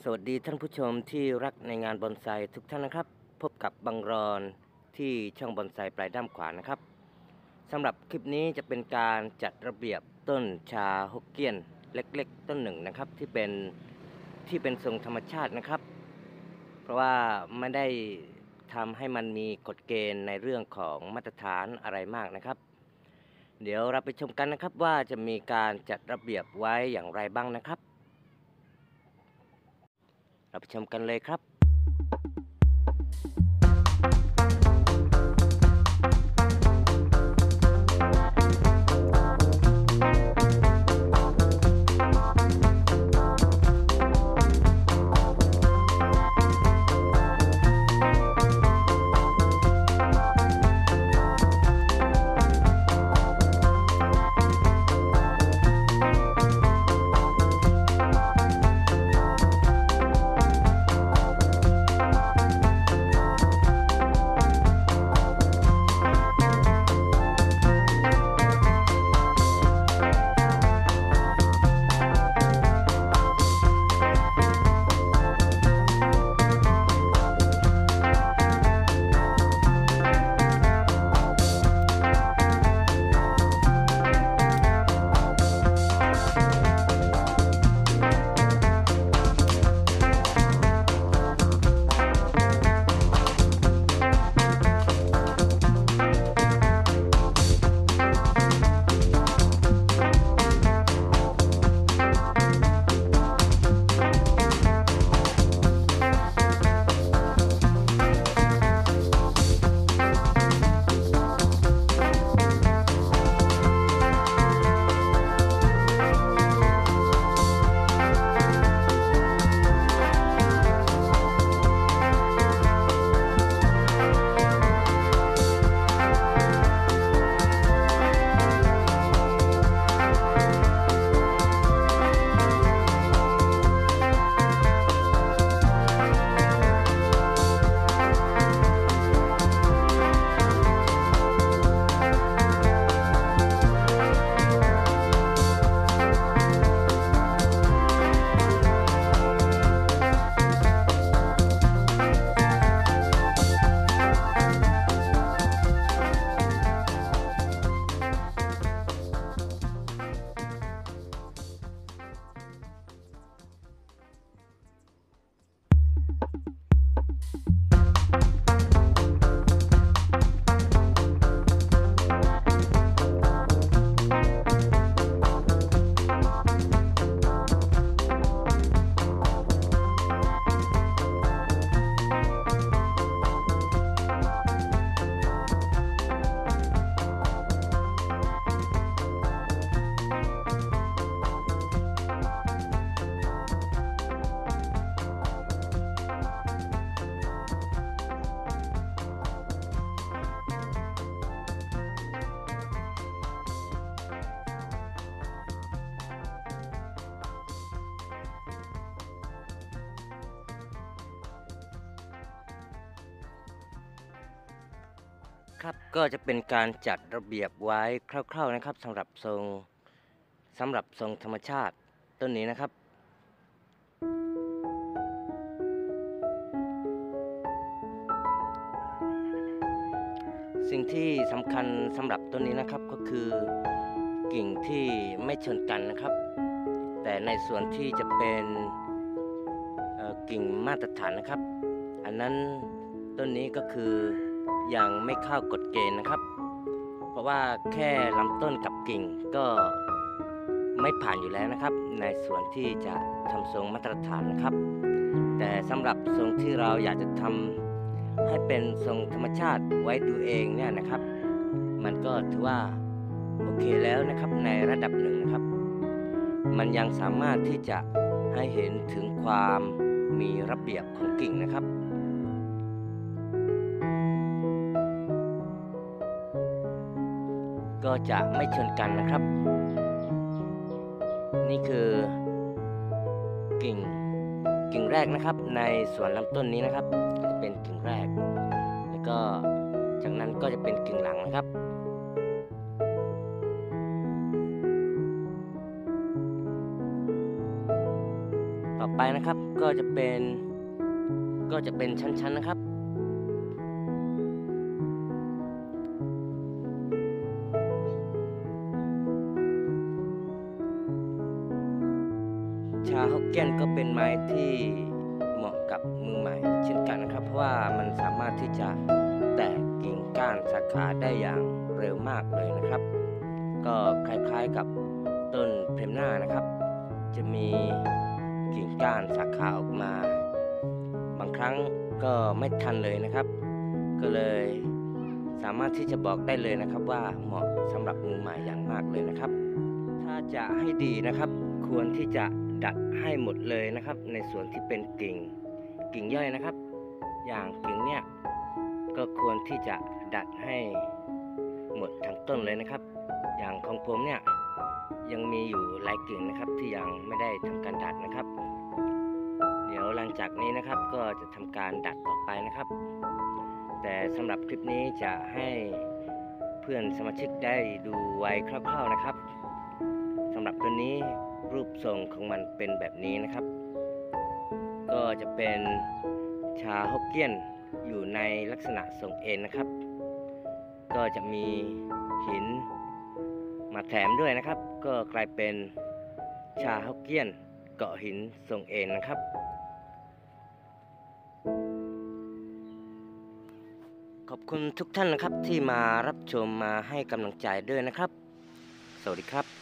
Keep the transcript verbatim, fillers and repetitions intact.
สวัสดีท่านผู้ชมที่รักในงานบอนไซทุกท่านนะครับพบกับบังรอนที่ช่องบอนไซปลายด้ามขวานะครับสำหรับคลิปนี้จะเป็นการจัดระเบียบต้นชาฮกเกี้ยนเล็กๆต้นหนึ่งนะครับที่เป็นที่เป็นทรงธรรมชาตินะครับ เพราะว่าไม่ได้ทำให้มันมีกฎเกณฑ์ในเรื่องของมาตรฐานอะไรมากนะครับ เดี๋ยวเราไปชมกันนะครับว่าจะมีการจัดระเบียบไว้อย่างไรบ้างนะครับเราไปชมกันเลยครับครับก็จะเป็นการจัดระเบียบไว้คร่าวๆนะครับสำหรับทรงสำหรับทรงธรรมชาติต้นนี้นะครับ สิ่งที่สำคัญสำหรับต้นนี้นะครับก็คือกิ่งที่ไม่ชนกันนะครับ แต่ในส่วนที่จะเป็นกิ่งมาตรฐานนะครับ อันนั้นต้นนี้ก็คือยังไม่เข้ากฎเกณฑ์นะครับ เพราะว่าแค่ลำต้นกับกิ่งก็ไม่ผ่านอยู่แล้วนะครับในส่วนที่จะทำทรงมาตรฐานนะครับ แต่สำหรับทรงที่เราอยากจะทำให้เป็นทรงธรรมชาติไว้ดูเองเนี่ยนะครับ มันก็ถือว่าโอเคแล้วนะครับในระดับหนึ่งนะครับ มันยังสามารถที่จะให้เห็นถึงความมีระเบียบของกิ่งนะครับก็จะไม่ชนกันนะครับ นี่คือกิ่งกิ่งแรกนะครับในส่วนลำต้นนี้นะครับจะเป็นกิ่งแรกแล้วก็จากนั้นก็จะเป็นกิ่งหลังนะครับ ตต่อไปนะครับก็จะเป็นก็จะเป็นชั้นๆนะครับชาฮกเกี้ยนก็เป็นไม้ที่เหมาะกับมือใหม่เช่นกันนะครับเพราะว่ามันสามารถที่จะแตกกิ่งก้านสาขาได้อย่างเร็วมากเลยนะครับก็คล้ายๆกับต้นเพรมหน้านะครับจะมีกิ่งก้านสาขาออกมาบางครั้งก็ไม่ทันเลยนะครับก็เลยสามารถที่จะบอกได้เลยนะครับว่าเหมาะสำหรับมือใหม่อย่างมากเลยนะครับถ้าจะให้ดีนะครับควรที่จะดัดให้หมดเลยนะครับในส่วนที่เป็นกิ่งกิ่งย่อยนะครับอย่างกิ่งเนี่ยก็ควรที่จะดัดให้หมดทั้งต้นเลยนะครับอย่างของผมเนี่ยยังมีอยู่หลายกิ่งนะครับที่ยังไม่ได้ทำการดัดนะครับเดี๋ยวหลังจากนี้นะครับก็จะทำการดัดต่อไปนะครับแต่สำหรับคลิปนี้จะให้เพื่อนสมาชิกได้ดูไว้คร่าวๆนะครับสำหรับตัวนี้รูปทรงของมันเป็นแบบนี้นะครับก็จะเป็นชาฮกเกี้ยนอยู่ในลักษณะทรงเอ็นนะครับก็จะมีหินมาแถมด้วยนะครับก็กลายเป็นชาฮกเกี้ยนเกาะหินทรงเอ็นนะครับขอบคุณทุกท่านนะครับที่มารับชมมาให้กำลังใจด้วยนะครับสวัสดีครับ